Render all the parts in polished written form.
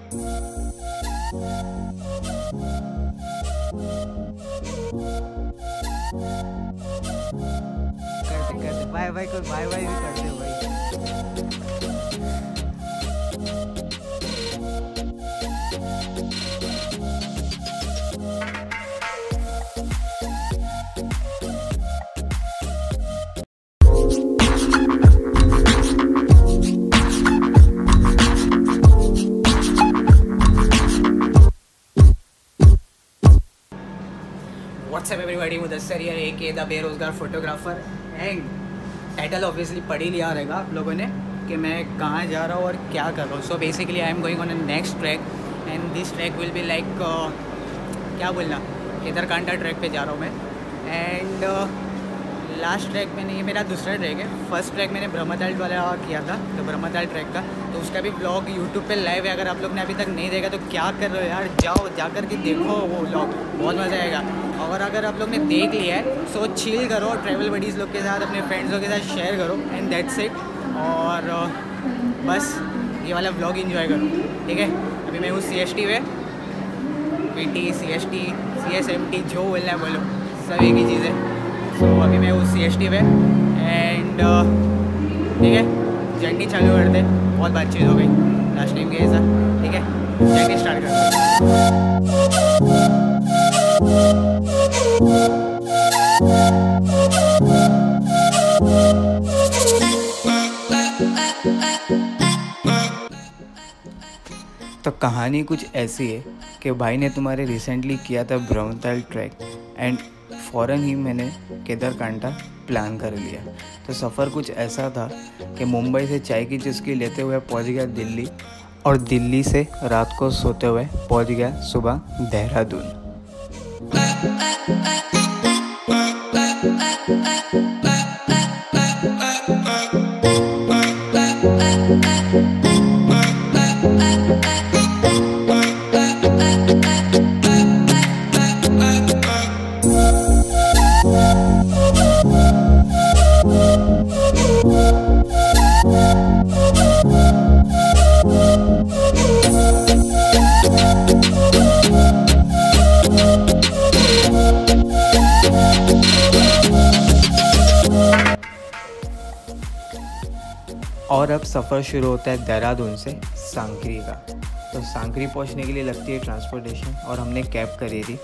करते करते bye bye को बाय बाय भी करते हो भाई। What's up everybody, Mudassar here, aka the बेरोजगार फोटोग्राफर। एंड टाइटल ऑब्वियसली पढ़ ही लिया रहेगा आप लोगों ने कि मैं कहाँ जा रहा हूँ और क्या कर रहा हूँ। So basically I am going on a next track and this track will be like क्या बोलना, केदारकांठा ट्रैक पे जा रहा हूँ मैं। एंड लास्ट ट्रैक मैंने, ये मेरा दूसरा ट्रैक है। फर्स्ट ट्रैक मैंने ब्रह्मताल वाला किया था, तो ब्रह्मताल ट्रैक का, तो उसका भी ब्लॉग यूट्यूब पे लाइव है। अगर आप लोग ने अभी तक नहीं देखा तो क्या कर रहे हो यार, जाओ जाकर के देखो वो ब्लॉग, बहुत मज़ा आएगा। और अगर आप लोग ने देख लिया है सो चिल करो ट्रैवल बडीज़ लोग के साथ, अपने फ्रेंड्स लोग के साथ शेयर करो एंड दैट्स इट। और बस ये वाला ब्लॉग एंजॉय करो, ठीक है। अभी मैं हूँ CST पे, PT CST CSMT जो बोलना है बोलो, सभी की चीज़ें। सो अभी मैं हूँ CST पे एंड ठीक है, जर्नी चालू करते। बहुत बातचीत हो गई लास्ट टाइम के ऐसा, ठीक है, जर्नी स्टार्ट करते। तो कहानी कुछ ऐसी है कि भाई ने तुम्हारे रिसेंटली किया था ब्रह्मताल ट्रैक एंड फ़ौरन ही मैंने केदारकांठा प्लान कर लिया। तो सफ़र कुछ ऐसा था कि मुंबई से चाय की चुस्की लेते हुए पहुंच गया दिल्ली, और दिल्ली से रात को सोते हुए पहुंच गया सुबह देहरादून। और अब सफ़र शुरू होता है देहरादून से सांकरी का। तो सांकरी पहुंचने के लिए लगती है ट्रांसपोर्टेशन, और हमने कैब करी थी।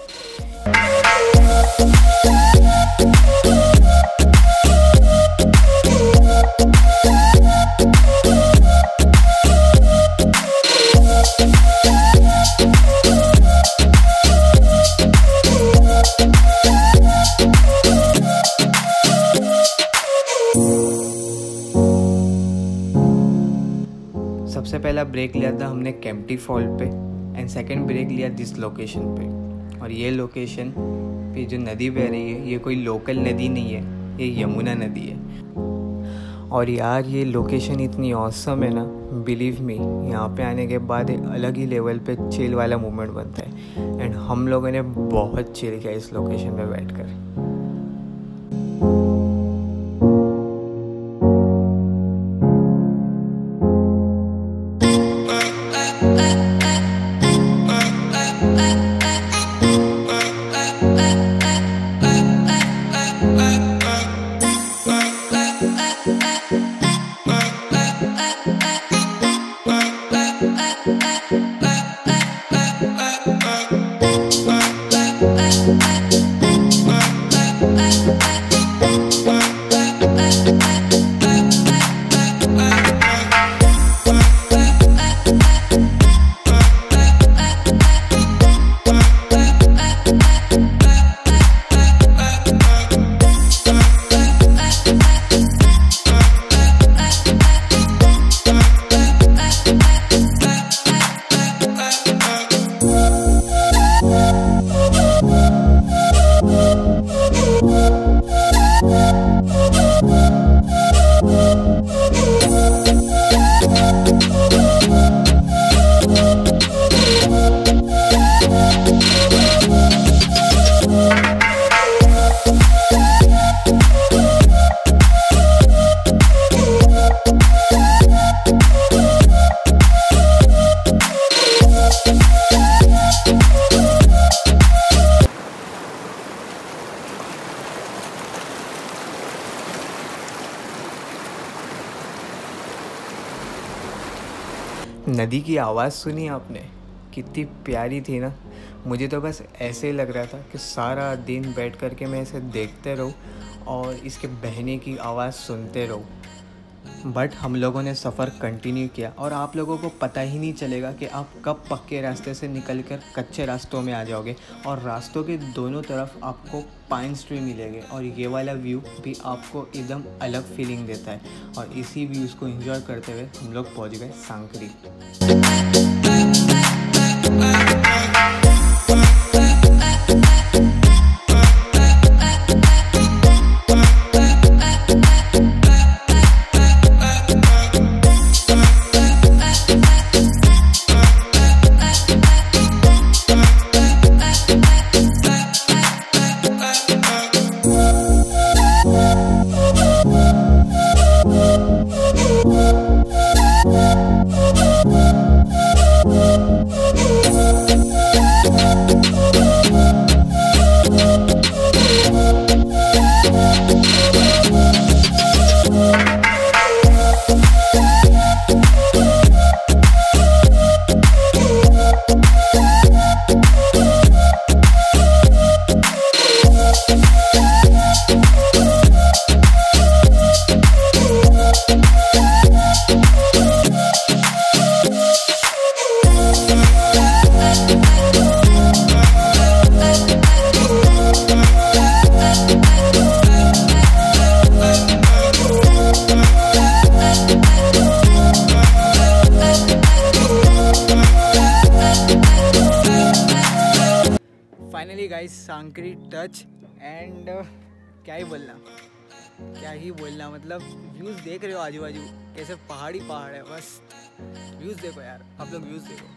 सबसे पहला ब्रेक लिया था हमने केम्प्टी फॉल पे एंड सेकंड ब्रेक लिया दिस लोकेशन पे। और ये लोकेशन पे जो नदी बह रही है ये कोई लोकल नदी नहीं है, ये यमुना नदी है। और यार ये लोकेशन इतनी ऑसम है ना, बिलीव मी, यहाँ पे आने के बाद एक अलग ही लेवल पे चिल वाला मोमेंट बनता है। एंड हम लोगों ने बहुत चिल किया इस लोकेशन पे बैठकर। नदी की आवाज़ सुनी आपने? कितनी प्यारी थी ना। मुझे तो बस ऐसे ही लग रहा था कि सारा दिन बैठ कर के मैं इसे देखते रहूं और इसके बहने की आवाज़ सुनते रहूं। बट हम लोगों ने सफ़र कंटिन्यू किया और आप लोगों को पता ही नहीं चलेगा कि आप कब पक्के रास्ते से निकल कर कच्चे रास्तों में आ जाओगे। और रास्तों के दोनों तरफ आपको पाइन ट्री मिलेंगे और ये वाला व्यू भी आपको एकदम अलग फीलिंग देता है। और इसी व्यूज़ को एंजॉय करते हुए हम लोग पहुँच गए Sankri. Finally guys Sankri touch and क्या ही बोलना मतलब व्यूज़ देख रहे हो आजू बाजू कैसे पहाड़ी पहाड़ है। बस व्यूज़ देखो यार, आप लोग व्यूज़ देखो।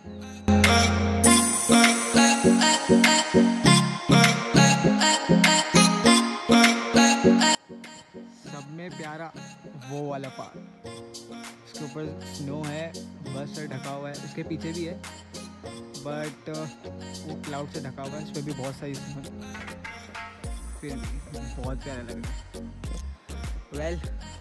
सब में प्यारा वो वाला पहाड़, इसके ऊपर स्नो है, बस से ढका हुआ है, उसके पीछे भी है बट वो क्लाउड से ढका हुआ है, इस पर भी बहुत सारी स्नो, फिर भी बहुत प्यारा लग रहा है। वेल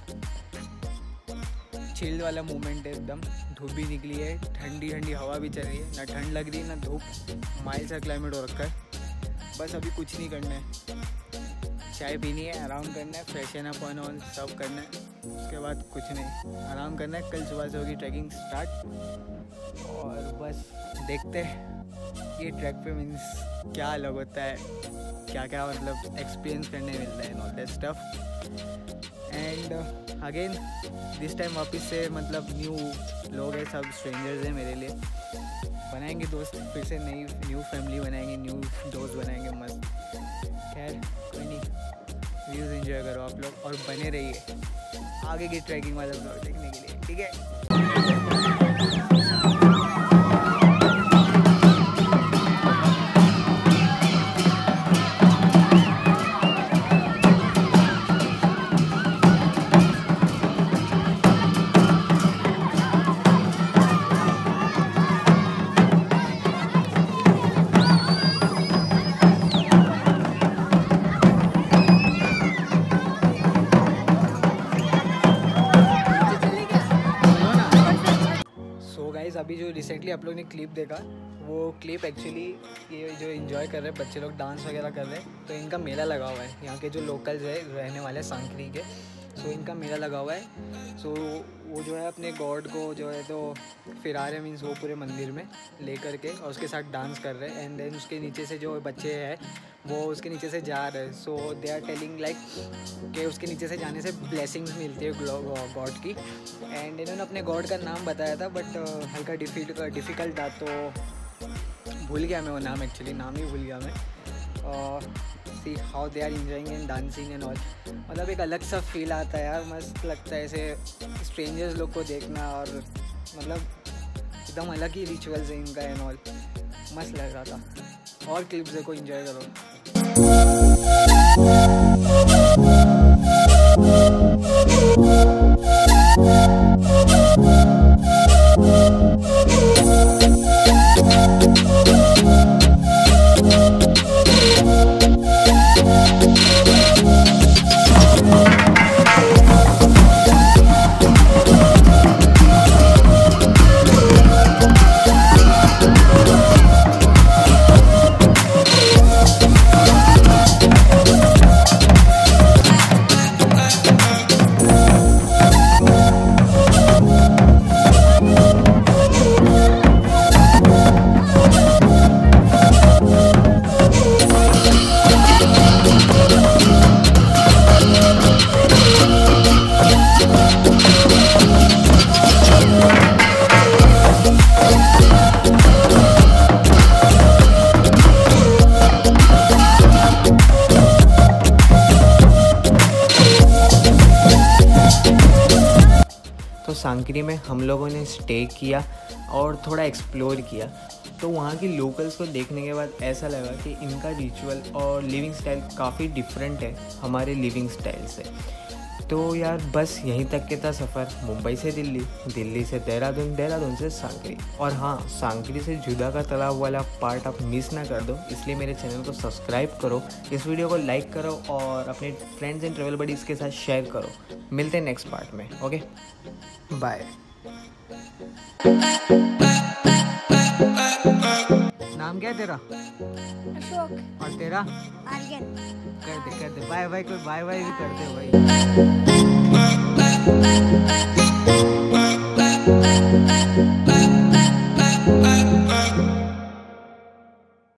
चिल्ड वाला मोमेंट है एकदम। धूप भी निकली है, ठंडी ठंडी हवा भी चल रही है, ना ठंड लग रही है ना धूप। माइल सा क्लाइमेट हो रखा है। बस अभी कुछ नहीं करना है, चाय पीनी है, आराम करना है, फ्रेशन अप ऑन सब करना है, उसके बाद कुछ नहीं, आराम करना है। कल सुबह से होगी ट्रैकिंग स्टार्ट और बस देखते हैं ये ट्रैक पे मीन्स क्या अलग होता है, क्या क्या मतलब एक्सपीरियंस करने मिलता है, all that stuff. And again this time वापस से मतलब न्यू लोग हैं, सब स्ट्रेंजर्स हैं मेरे लिए। बनाएंगे दोस्त फिर से, न्यू फैमिली बनाएंगे, न्यू दोस्त बनाएंगे मस्त। खैर कोई नहीं, व्यूज़ एंजॉय करो आप लोग और बने रहिए आगे की ट्रैकिंग वाला ब्लॉग देखने के लिए, ठीक है। अभी जो रिसेंटली आप लोग ने क्लिप देखा, वो क्लिप एक्चुअली ये जो एंजॉय कर रहे हैं बच्चे लोग, डांस वगैरह कर रहे हैं, तो इनका मेला लगा हुआ है। यहाँ के जो लोकल्स है रहने वाले सांकरी के, सो इनका मेला लगा हुआ है। सो वो जो है अपने गॉड को जो है तो फिरा रहे, मीन्स वो पूरे मंदिर में ले कर के और उसके साथ डांस कर रहे हैं। एंड देन उसके नीचे से जो बच्चे हैं वो उसके नीचे से जा रहे हैं। So they are telling like कि उसके नीचे से जाने से ब्लेसिंग्स मिलती है गॉड की। एंड इन्होंने अपने गॉड का नाम बताया था बट हल्का डिफ़िकल्ट था, तो भूल गया मैं वो नाम, एक्चुअली नाम ही भूल गया मैं। See how they are enjoying and dancing and all, मतलब एक अलग सा फील आता है यार, मस्त लगता है ऐसे स्ट्रेंजर्स लोग को देखना और मतलब एकदम अलग ही रिचुअल्स है इनका एंड ऑल, मस्त लग रहा था। और क्लिप्स देखो, एंजॉय करो। सांकरी में हम लोगों ने स्टे किया और थोड़ा एक्सप्लोर किया। तो वहाँ की लोकल्स को देखने के बाद ऐसा लगा कि इनका रिचुअल और लिविंग स्टाइल काफ़ी डिफरेंट है हमारे लिविंग स्टाइल से। तो यार बस यहीं तक के था सफ़र, मुंबई से दिल्ली, दिल्ली से देहरादून, देहरादून से सांकरी। और हाँ, सांकरी से जुदा का तालाब वाला पार्ट आप मिस ना कर दो, इसलिए मेरे चैनल को सब्सक्राइब करो, इस वीडियो को लाइक करो और अपने फ्रेंड्स एंड ट्रैवल बडीज़ के साथ शेयर करो। मिलते हैं नेक्स्ट पार्ट में। Okay, bye. नाम क्या है तेरा? अशोक। और तेरा? आर्यन। कर दे बाय बाय, कोई बाय बाय भी कर दे भाई।